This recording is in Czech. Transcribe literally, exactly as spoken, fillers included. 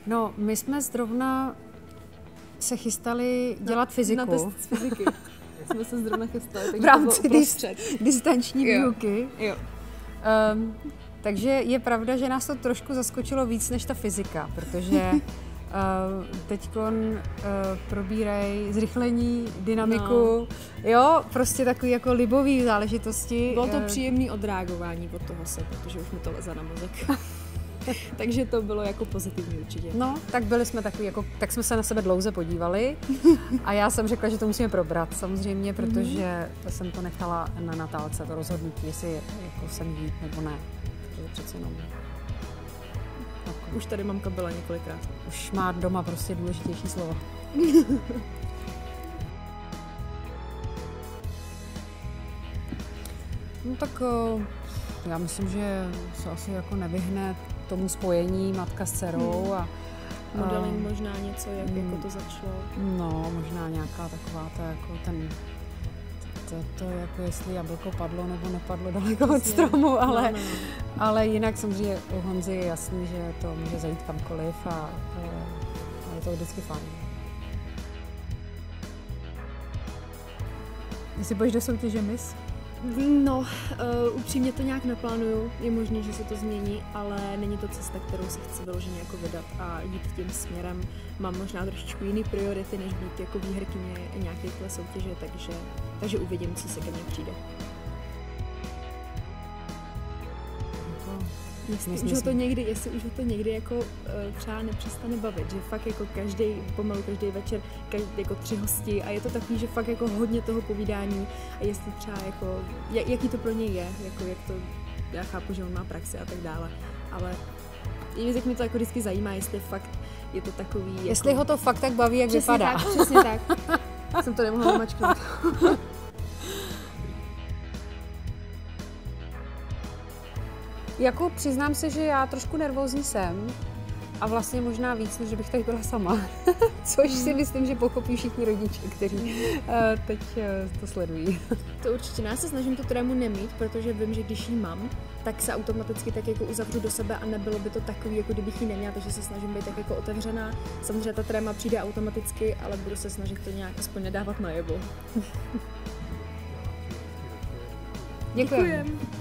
No, my jsme zrovna se chystali dělat na, fyziku. Na test z fyziky. Jsme se zrovna chystali. V rámci dis, distanční výuky. Jo. Jo. Um, takže je pravda, že nás to trošku zaskočilo víc než ta fyzika, protože uh, teďkon uh, probírají zrychlení, dynamiku, no. Jo, prostě takový jako libový záležitosti. Bylo to příjemné odreagování od toho se, protože už mi to leze na mozek. Takže to bylo jako pozitivní určitě. No, tak byli jsme takový, jako, tak jsme se na sebe dlouze podívali a já jsem řekla, že to musíme probrat samozřejmě, protože mm-hmm. jsem to nechala na Natálce, to rozhodnutí, jestli jako sem jít nebo ne. Takže přece jenom. Tak. Už tady mamka byla několikrát. Už má doma prostě důležitější slova. No tak já myslím, že se asi jako nevyhne tomu spojení matka s dcerou hmm. a modeling uh, možná něco, jak hmm. jako to začalo. No, možná nějaká taková ta jako ten to, to jako jestli jablko padlo nebo nepadlo daleko od stromu, ale, no, no. ale jinak samozřejmě u Honzy je jasný, že to může zajít kamkoliv a, a je to vždycky fajn. Jestli půjdeš do soutěže Miss? No, uh, upřímně to nějak neplánuju, je možné, že se to změní, ale není to cesta, kterou se chci vyloženě jako vydat a jít tím směrem. Mám možná trošičku jiný priority, než být jako výherkyně nějaké soutěže, takže, takže uvidím, co se ke mně přijde. Jestli už, ho to někdy, jestli už ho to někdy jako uh, třeba nepřestane bavit, že fakt jako každý, pomalu každý večer, každý, jako tři hosti a je to takový, že fakt jako hodně toho povídání a jestli třeba jako, jak, jaký to pro něj je, jako jak to, já chápu, že on má praxi a tak dále, ale jak mi to jako vždycky zajímá, jestli fakt je to takový... Jestli jako, ho to fakt tak baví, jak přesně vypadá. Tak, přesně tak, jsem to nemohla zamačknout. Jako přiznám se, že já trošku nervózní jsem a vlastně možná víc, než bych tady byla sama. Což si myslím, že pochopí všichni rodiče, kteří uh, teď uh, to sledují. To určitě. Já se snažím tu trému nemít, protože vím, že když ji mám, tak se automaticky tak jako uzavřu do sebe a nebylo by to takový, jako kdybych ji neměla, takže se snažím být tak jako otevřená. Samozřejmě ta tréma přijde automaticky, ale budu se snažit to nějak aspoň nedávat najevo. Děkujem. Děkujem.